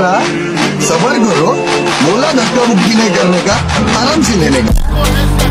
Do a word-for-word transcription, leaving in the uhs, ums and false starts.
जरा सबर करो, बोला धक्का मुक्की नहीं करने का, आराम से लेने का।